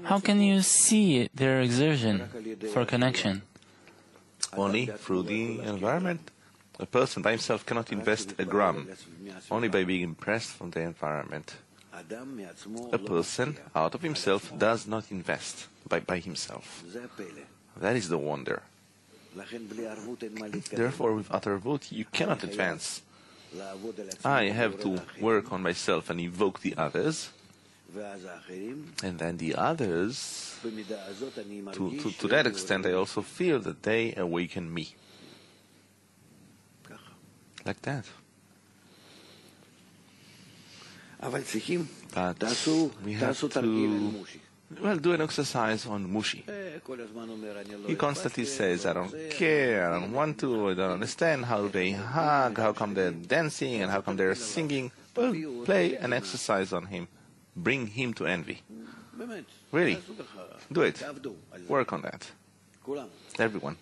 How can you see their exertion for connection? Only through the environment. A person by himself cannot invest a gram, only by being impressed from the environment. A person out of himself does not invest by himself. That is the wonder. Therefore, with Atarvut, you cannot advance. I have to work on myself and evoke the others, and then the others, to that extent, I also feel that they awaken me. Like that. But we have to, do an exercise on Mushi. He constantly says, I don't care, I don't want to, I don't understand how they hug, how come they're dancing, and how come they're singing. Well, play an exercise on him. Bring him to envy. Really. Do it. Work on that. Everyone.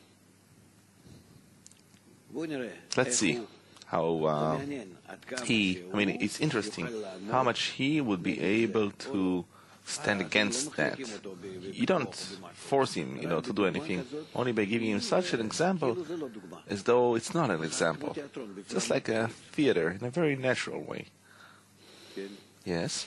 Let's see how it's interesting how much he would be able to stand against that. You don't force him, to do anything, only by giving him such an example as though it's not an example. Just like a theater, in a very natural way. Yes?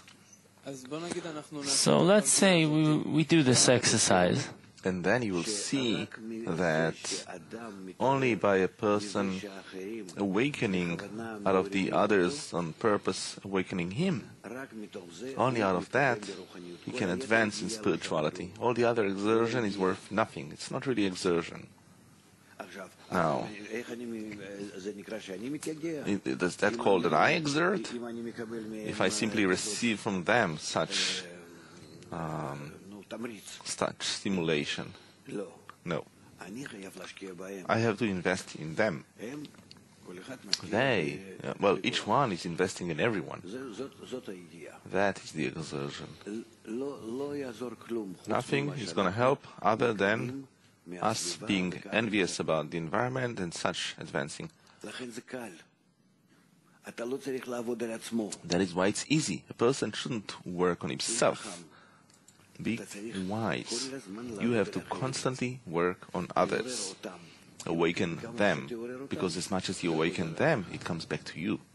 So let's say we do this exercise. And then you will see that only by a person awakening out of the others on purpose, awakening him, only out of that he can advance in spirituality. All the other exertion is worth nothing. It's not really exertion. Now, is that called that I exert? If I simply receive from them such stimulation. No. I have to invest in them. Each one is investing in everyone. That is the exertion. Nothing is going to help other than us being envious about the environment and such advancing. That is why it's easy. A person shouldn't work on himself. Be wise. You have to constantly work on others. Awaken them, because as much as you awaken them, it comes back to you.